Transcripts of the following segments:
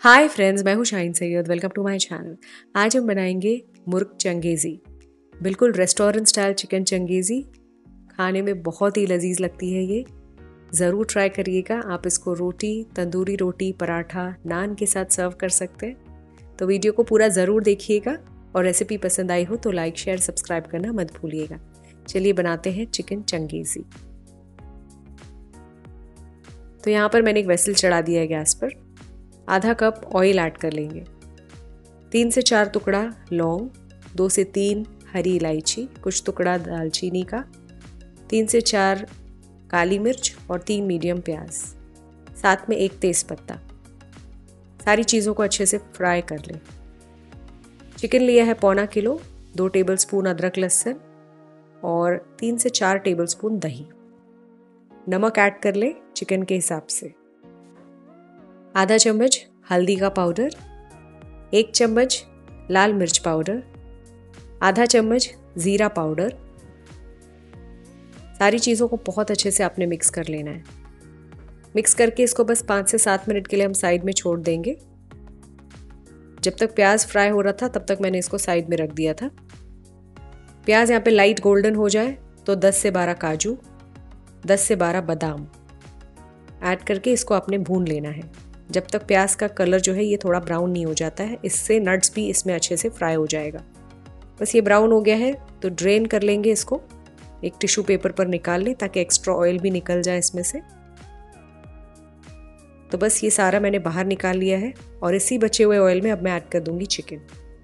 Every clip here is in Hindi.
हाय फ्रेंड्स, मैं हूँ Shaheen Sayyed. Welcome to my channel. आज हम बनाएंगे मुर्ग चंगेज़ी, बिल्कुल रेस्टोरेंट स्टाइल चिकन चंगेज़ी। खाने में बहुत ही लजीज लगती है ये, ज़रूर ट्राई करिएगा। आप इसको रोटी, तंदूरी रोटी, पराठा, नान के साथ सर्व कर सकते हैं। तो वीडियो को पूरा ज़रूर देखिएगा और रेसिपी पसंद आई हो तो लाइक, शेयर, सब्सक्राइब करना मत भूलिएगा। चलिए बनाते हैं चिकन चंगेज़ी। तो यहाँ पर मैंने एक वेसल चढ़ा दिया है गैस पर। आधा कप ऑयल ऐड कर लेंगे। 3 से 4 टुकड़ा लौंग, 2 से 3 हरी इलायची, कुछ टुकड़ा दालचीनी का, 3 से 4 काली मिर्च और 3 मीडियम प्याज, साथ में 1 तेज़पत्ता। सारी चीज़ों को अच्छे से फ्राई कर लें। चिकन लिया है पौना किलो, 2 टेबलस्पून अदरक लहसुन और 3 से 4 टेबलस्पून दही। नमक ऐड कर लें चिकन के हिसाब से। आधा चम्मच हल्दी का पाउडर, 1 चम्मच लाल मिर्च पाउडर, आधा चम्मच ज़ीरा पाउडर। सारी चीज़ों को बहुत अच्छे से आपने मिक्स कर लेना है। मिक्स करके इसको बस 5 से 7 मिनट के लिए हम साइड में छोड़ देंगे। जब तक प्याज फ्राई हो रहा था तब तक मैंने इसको साइड में रख दिया था। प्याज यहाँ पे लाइट गोल्डन हो जाए तो 10 से 12 काजू, 10 से 12 बादाम ऐड करके इसको आपने भून लेना है। जब तक प्याज का कलर जो है ये थोड़ा ब्राउन नहीं हो जाता है, इससे नट्स भी इसमें अच्छे से फ्राई हो जाएगा। बस ये ब्राउन हो गया है तो ड्रेन कर लेंगे इसको, एक टिश्यू पेपर पर निकाल लें ताकि एक्स्ट्रा ऑयल भी निकल जाए इसमें से। तो बस ये सारा मैंने बाहर निकाल लिया है और इसी बचे हुए ऑयल में अब मैं ऐड कर दूंगी चिकन।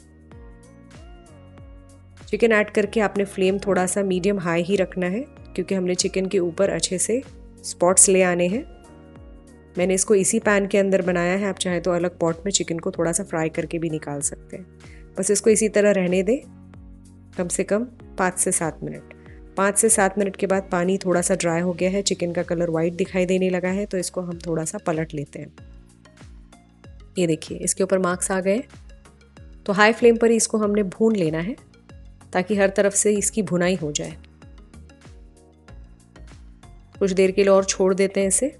चिकन ऐड करके आपने फ्लेम थोड़ा सा मीडियम हाई ही रखना है, क्योंकि हमने चिकन के ऊपर अच्छे से स्पॉट्स ले आने हैं। मैंने इसको इसी पैन के अंदर बनाया है, आप चाहे तो अलग पॉट में चिकन को थोड़ा सा फ्राई करके भी निकाल सकते हैं। बस इसको इसी तरह रहने दें कम से कम 5 से 7 मिनट। 5 से 7 मिनट के बाद पानी थोड़ा सा ड्राई हो गया है, चिकन का कलर वाइट दिखाई देने लगा है, तो इसको हम थोड़ा सा पलट लेते हैं। ये देखिए इसके ऊपर मार्क्स आ गए। तो हाई फ्लेम पर ही इसको हमने भून लेना है ताकि हर तरफ से इसकी भुनाई हो जाए। कुछ देर के लिए और छोड़ देते हैं इसे।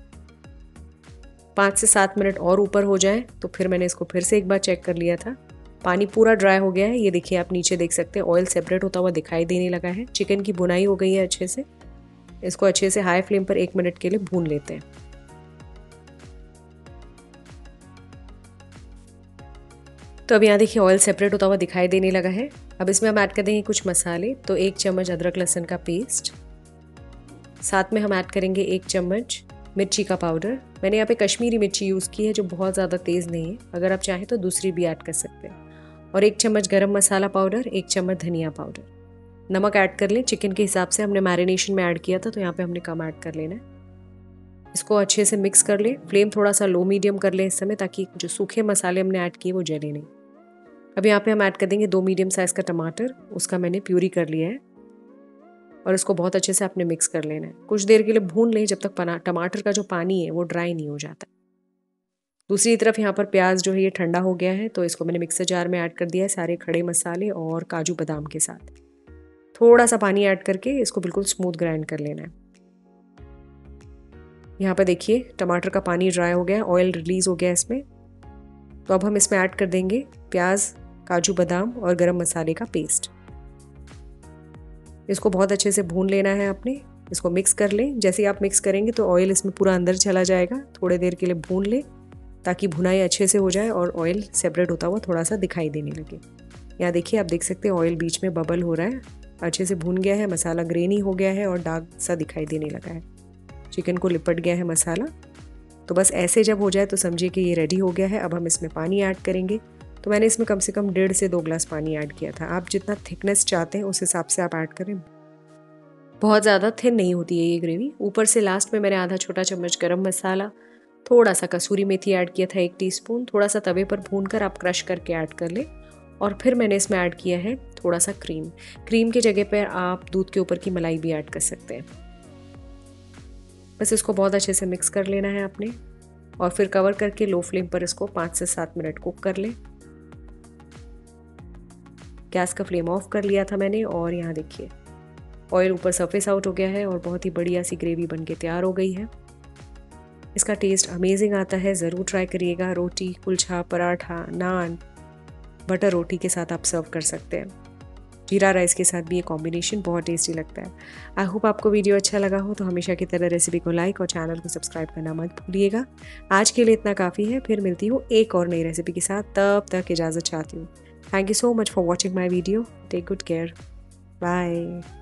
5 से 7 मिनट और ऊपर हो जाए तो फिर मैंने इसको फिर से एक बार चेक कर लिया था। पानी पूरा ड्राई हो गया है। ये देखिए आप नीचे देख सकते हैं ऑयल सेपरेट होता हुआ दिखाई देने लगा है। चिकन की भुनाई हो गई है अच्छे से। इसको अच्छे से हाई फ्लेम पर 1 मिनट के लिए भून लेते हैं। तो अब यहाँ देखिए ऑयल सेपरेट होता हुआ दिखाई देने लगा है। अब इसमें हम ऐड कर देंगे कुछ मसाले। तो 1 चम्मच अदरक लहसुन का पेस्ट, साथ में हम ऐड करेंगे 1 चम्मच मिर्ची का पाउडर। मैंने यहाँ पे कश्मीरी मिर्ची यूज़ की है जो बहुत ज़्यादा तेज़ नहीं है, अगर आप चाहें तो दूसरी भी ऐड कर सकते हैं। और 1 चम्मच गरम मसाला पाउडर, 1 चम्मच धनिया पाउडर। नमक ऐड कर लें चिकन के हिसाब से, हमने मैरिनेशन में ऐड किया था तो यहाँ पे हमने कम ऐड कर लेना है। इसको अच्छे से मिक्स कर लें। फ्लेम थोड़ा सा लो मीडियम कर लें इस समय, ताकि जो सूखे मसाले हमने ऐड किए वो जले नहीं। अब यहाँ पे हम ऐड कर देंगे 2 मीडियम साइज़ का टमाटर, उसका मैंने प्यूरी कर लिया है और इसको बहुत अच्छे से आपने मिक्स कर लेना है। कुछ देर के लिए भून लें जब तक टमाटर का जो पानी है वो ड्राई नहीं हो जाता। दूसरी तरफ यहाँ पर प्याज जो है ये ठंडा हो गया है, तो इसको मैंने मिक्सर जार में ऐड कर दिया है सारे खड़े मसाले और काजू बादाम के साथ। थोड़ा सा पानी ऐड करके इसको बिल्कुल स्मूथ ग्राइंड कर लेना है। यहाँ पर देखिए टमाटर का पानी ड्राई हो गया, ऑयल रिलीज हो गया इसमें। तो अब हम इसमें ऐड कर देंगे प्याज, काजू बादाम और गरम मसाले का पेस्ट। इसको बहुत अच्छे से भून लेना है आपने। इसको मिक्स कर लें। जैसे ही आप मिक्स करेंगे तो ऑयल इसमें पूरा अंदर चला जाएगा। थोड़ी देर के लिए भून लें ताकि भुनाई अच्छे से हो जाए और ऑयल सेपरेट होता हुआ थोड़ा सा दिखाई देने लगे। यहाँ देखिए आप देख सकते हैं ऑयल बीच में बबल हो रहा है, अच्छे से भून गया है। मसाला ग्रेनी हो गया है और डार्क सा दिखाई देने लगा है। चिकन को लिपट गया है मसाला। तो बस ऐसे जब हो जाए तो समझिए कि ये रेडी हो गया है। अब हम इसमें पानी ऐड करेंगे। तो मैंने इसमें कम से कम 1.5 से 2 गिलास पानी ऐड किया था। आप जितना थिकनेस चाहते हैं उस हिसाब से आप ऐड करें। बहुत ज़्यादा थिन नहीं होती है ये ग्रेवी। ऊपर से लास्ट में मैंने आधा छोटा चम्मच गरम मसाला, थोड़ा सा कसूरी मेथी ऐड किया था 1 टीस्पून। थोड़ा सा तवे पर भूनकर आप क्रश करके ऐड कर लें। और फिर मैंने इसमें ऐड किया है थोड़ा सा क्रीम। क्रीम की जगह पर आप दूध के ऊपर की मलाई भी ऐड कर सकते हैं। बस इसको बहुत अच्छे से मिक्स कर लेना है आपने और फिर कवर करके लो फ्लेम पर इसको 5 से 7 मिनट कुक कर लें। गैस का फ्लेम ऑफ कर लिया था मैंने और यहाँ देखिए ऑयल ऊपर सरफेस आउट हो गया है और बहुत ही बढ़िया सी ग्रेवी बनके तैयार हो गई है। इसका टेस्ट अमेजिंग आता है, ज़रूर ट्राई करिएगा। रोटी, कुलचा, पराठा, नान, बटर रोटी के साथ आप सर्व कर सकते हैं। जीरा राइस के साथ भी ये कॉम्बिनेशन बहुत टेस्टी लगता है। आई होप आपको वीडियो अच्छा लगा हो, तो हमेशा की तरह रेसिपी को लाइक और चैनल को सब्सक्राइब करना मत भूलिएगा। आज के लिए इतना काफ़ी है, फिर मिलती हूँ एक और नई रेसिपी के साथ। तब तक इजाज़त चाहती हूँ। Thank you so much for watching my video. Take good care. Bye.